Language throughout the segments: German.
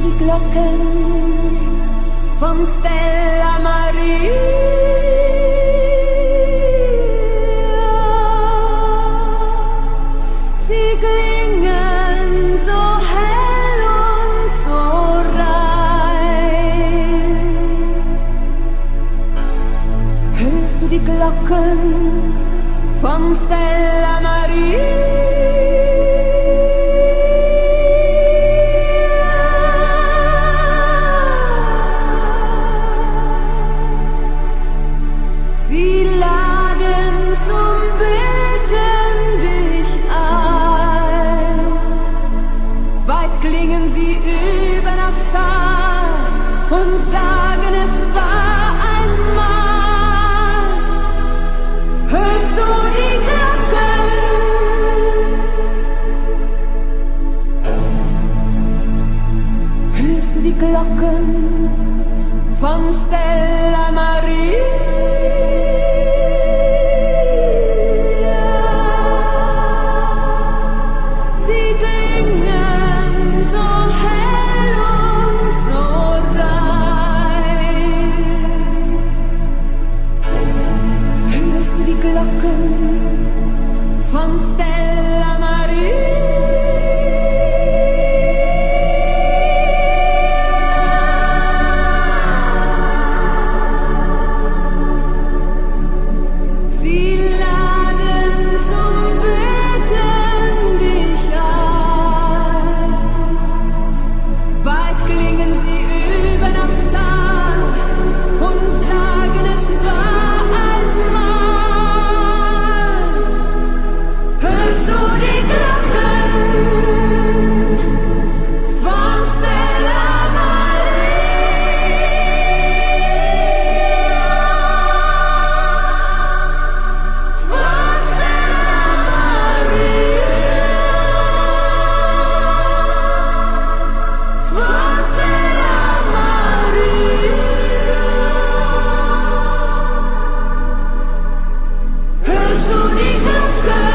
die Glocken von Stella Maria. Sie klingen so hell und so rein. Hörst du die Glocken von Stella Maria? Klingen sie über das Tal und sagen, es war einmal. Hörst du die Glocken? Hörst du die Glocken von Stella Maria? Von Stella Maria. Sie laden zum Beten dich ein. Weit klingen sie über das Tal und sagen, es war einmal. Hörst du die Glocken von Stella Maria? Von Stella Maria. Von Stella Maria. Hörst du die Glocken?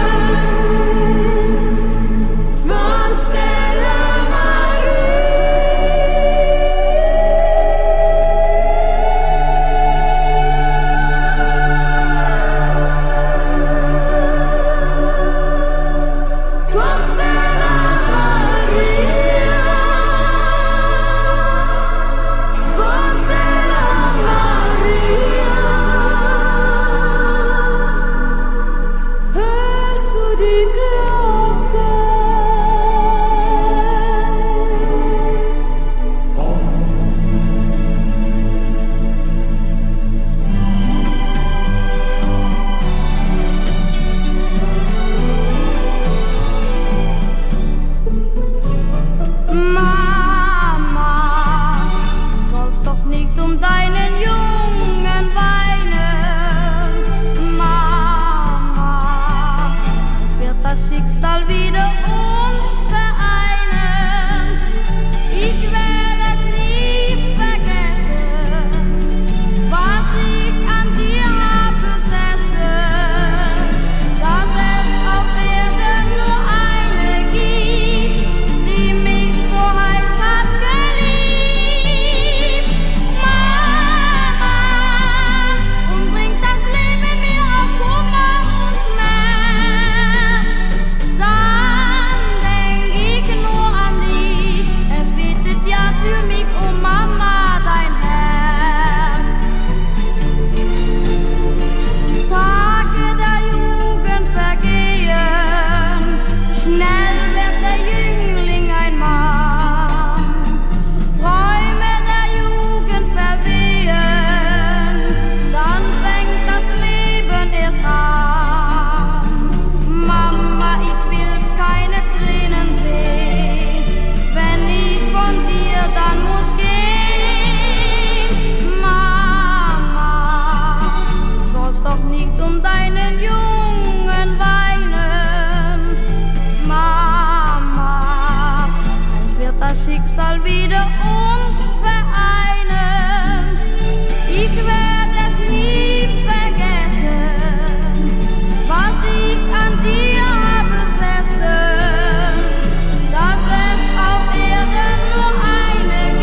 Schicksal wieder uns vereinen. Ich werde es nie vergessen, was ich an dir besessen, dass es auf Erden nur eine gibt, die mich so heiß hat geliebt. Mama, und bringt das Leben mir auch Kummer und Schmerz. Dann denk ich nur an dich, es betet ja für mich, oh Mama, dein Herz. Tage der Jugend vergehen, schnell wird der Jüngling ein Mann. Träume der Jugend verwehen, dann fängt das Leben erst an. Mama, ich will keine Tränen sehen, wenn ich von dir dann muss gehen. Mama, du sollst doch nicht um deinen Jungen weinen. Mama, einst wird das Schicksal wieder uns vereinen. Ich werde es nie vergessen, was ich an dir besessen, dass es auf Erden nur eine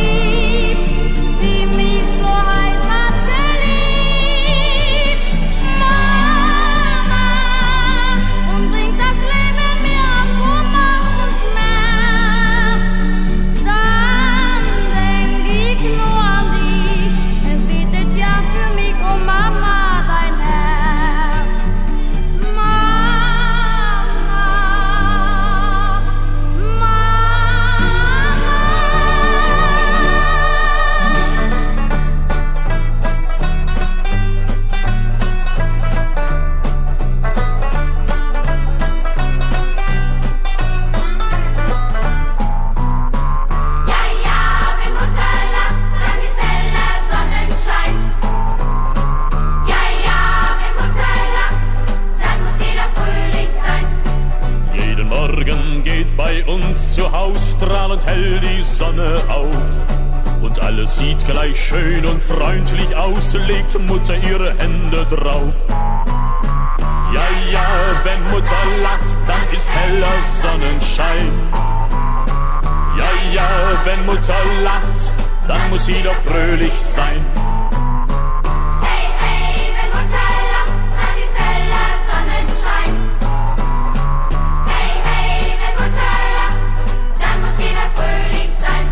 ganz zu Haus, strahlend hell die Sonne auf. Und alles sieht gleich schön und freundlich aus, legt Mutter ihre Hände drauf. Ja, ja, wenn Mutter lacht, dann ist heller Sonnenschein. Ja, ja, wenn Mutter lacht, dann muss sie doch fröhlich sein. Hey, hey, wenn Mutter lacht, dann ist heller Sonnenschein. Hey, hey, wenn Mutter lacht, dann muss jeder fröhlich sein.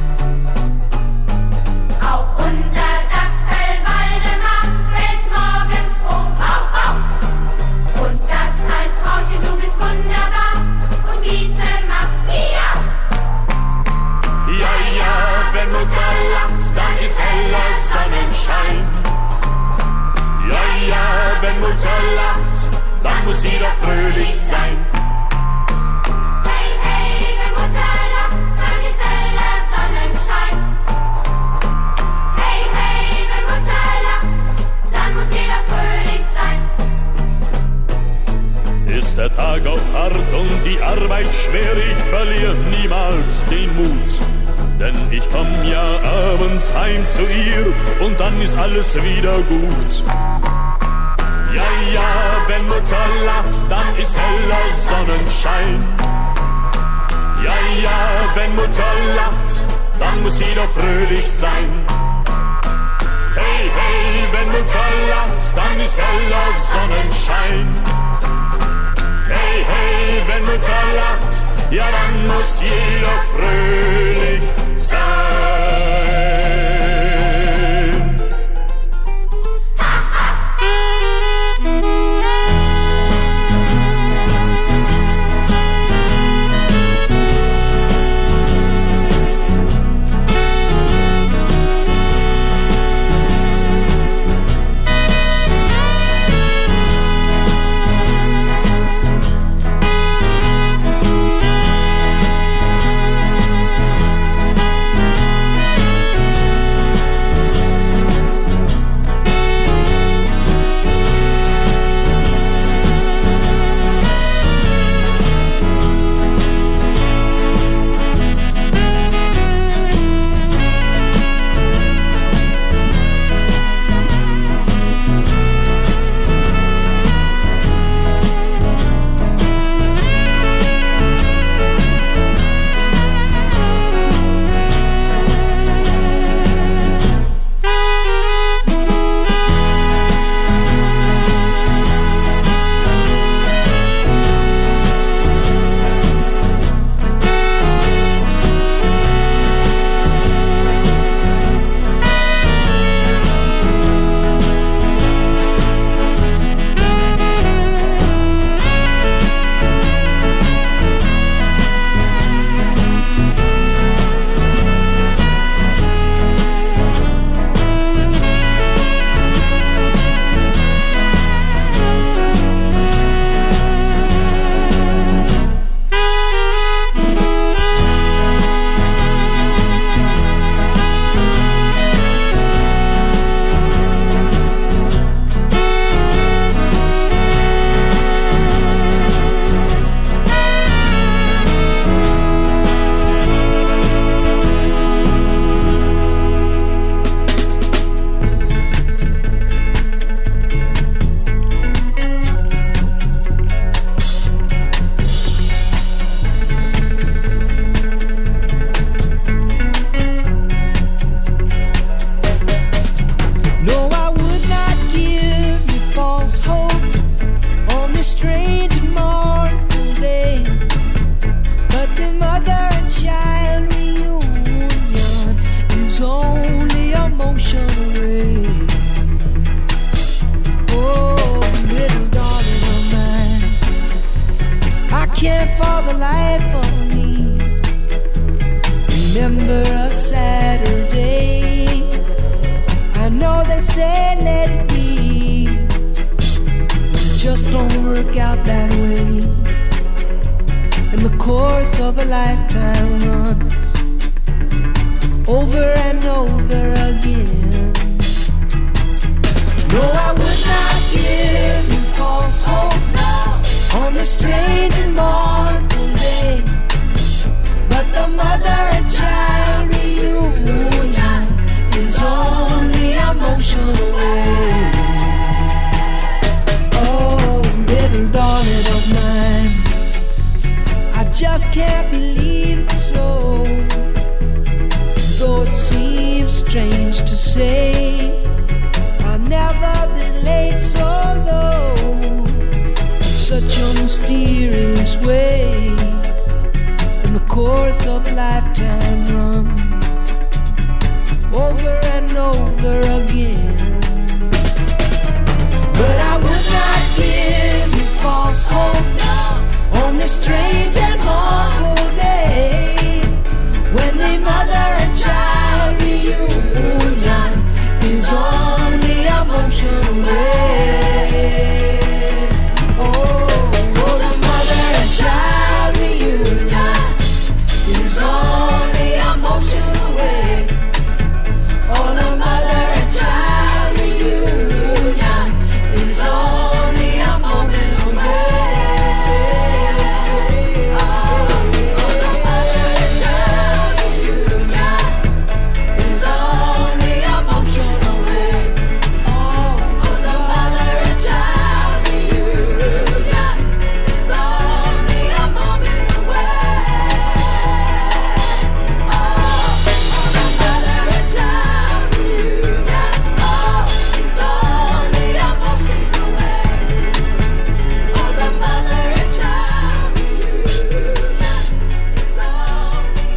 Auch unser Dackel Waldemar bellt morgens froh, au, au. Und das heißt, Frauchen, du bist wunderbar. Und Mieze macht miau. Ja, ja, wenn Mutter lacht, dann ist heller Sonnenschein. Ja, ja, wenn Mutter lacht, dann muss sie doch fröhlich sein. Hey, hey, wenn Mutter lacht, dann ist heller Sonnenschein. Hey, hey, wenn Mutter lacht, dann muss jeder fröhlich sein. Ist der Tag auch hart und die Arbeit schwer, ich verliere niemals den Mut. Denn ich komm ja abends heim zu ihr und dann ist alles wieder gut. Ja, ja, wenn Mutter lacht, dann ist heller Sonnenschein. Ja, ja, wenn Mutter lacht, dann muss sie doch fröhlich sein. Hey, hey, wenn Mutter lacht, dann ist heller Sonnenschein. Hey, hey, wenn Mutter lacht, ja, dann muss jeder fröhlich sein. can't believe it's so. Though it seems strange to say, I've never been late so low. Such a mysterious way, and the course of a lifetime runs over and over again. But I would not give you false hope on this strange and awful day, when the mother and child reunion is on the emotional way. Oh, the mother and child reunion is on the emotional way. Oh, the mother and child reunion is on the emotional way. Oh, the mother and child reunion is on the emotional way. Oh, the mother and child reunion is on the emotional way. Oh, the mother and child reunion, oh, is on the emotional way. Oh, the mother and child reunion is on the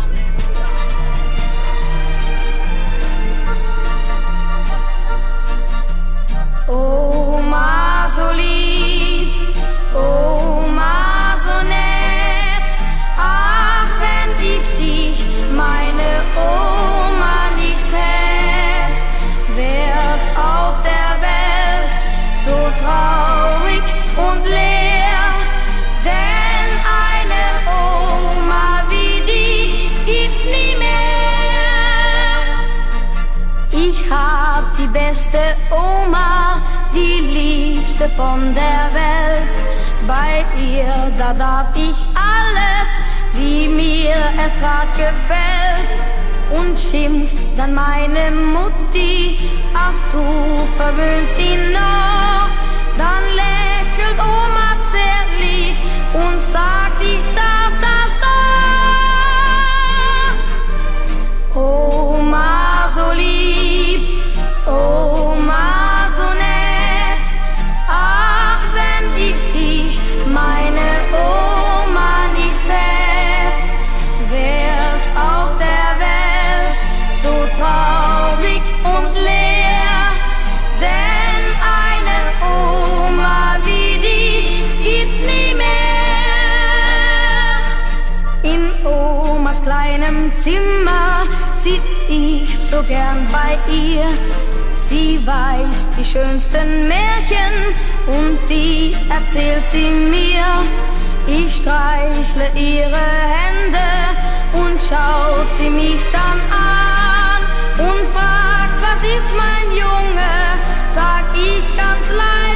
emotional way. Oma so lieb, Oma so nett, ach, wenn ich dich, meine Oma, nicht hätt, wär's auf der Welt so traurig und leer, denn eine Oma wie die gibt's nie mehr. Ich hab die beste Oma, die liebste von der Welt. Bei ihr, da darf ich alles, wie mir es grad gefällt. Und schimpft dann meine Mutti, ach, du verwöhnst ihn noch. Dann lächelt Oma zärtlich und sagt, ich darf das doch. Oma so lieb, Oma so nett, ach, wenn ich dich, meine Oma, nicht hätt, wär's auf der Welt so traurig und leer, denn eine Oma wie die gibt's nie mehr. In Omas kleinem Zimmer sitz ich so gern bei ihr. Sie weiß die schönsten Märchen und die erzählt sie mir. Ich streichle ihre Hände und schaut sie mich dann an und fragt, was ist mein Junge? Sag ich ganz leise,